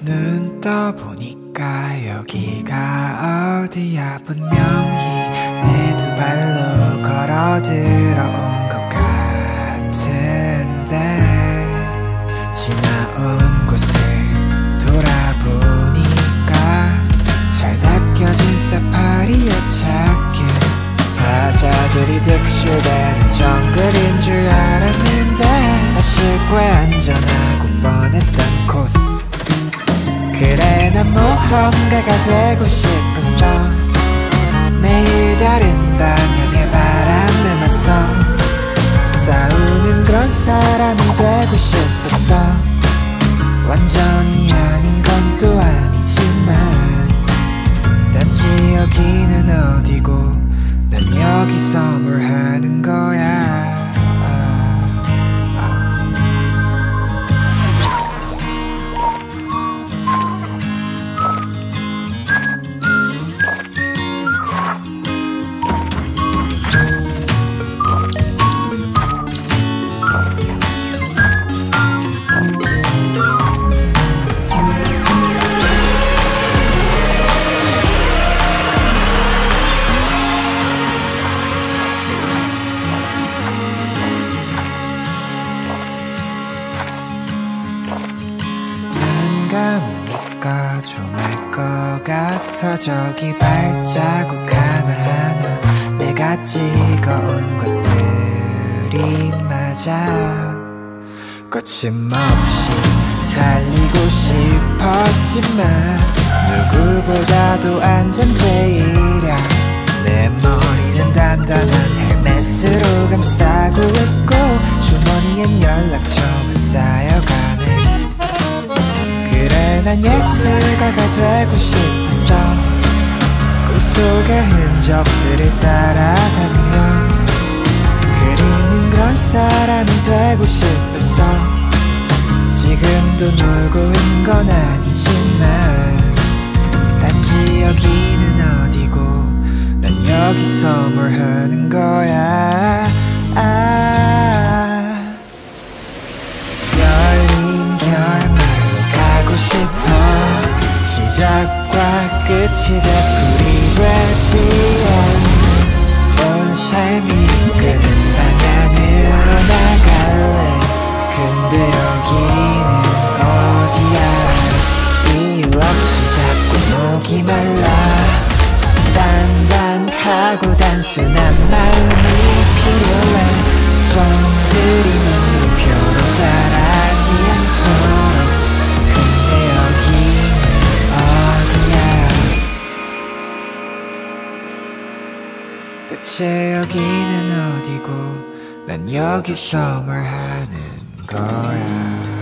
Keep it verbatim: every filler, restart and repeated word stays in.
눈 떠보니까 여기가 어디야. 분명히 내 두 발로 걸어 들어온 것 같은데 지나온 곳을 돌아보니까 잘 닦여진 사파리의 찾길, 사자들이 득실대는 정글인 줄 알았는데 사실 꽤 안전하고 뻔했던 코스. 그래 난 모험가가 되고 싶었어. 매일 다른 방향의 바람에 맞서 싸우는 그런 사람이 되고 싶었어. 완전히 아닌 건 또 아니지만 단지 여기는 어디고 난 여기서 뭘 하는 거야. 감으니까 좀 알 것 같아. 저기 발자국 하나하나 내가 찍어온 것들이 맞아. 거침없이 달리고 싶었지만 누구보다도 안전제일이야. 내 머리는 단단한 헬멧으로 감싸고 있고 주머니엔 연락처만 쌓여가네. 그래 난 예술가가 되고 싶었어. 꿈속의 흔적들을 따라다니며 그리는 그런 사람이 되고 싶었어. 지금도 놀고 있는 건 아니지만 단지 여기는 어디고 난 여기서 뭘 하는 거야. 아, 열린 결말 싶어. 시작과 끝이 되풀이 되지 않는 온 삶이 이끄는 방향으로 나갈래. 근데 여기는 어디야. 이유 없이 자꾸 목이 말라. 단단하고 단순한 마음이 필요해. 정들이 물음표로 자라지 않도록. 대체 여기는 어디고 난 여기서 뭘 하는 거야.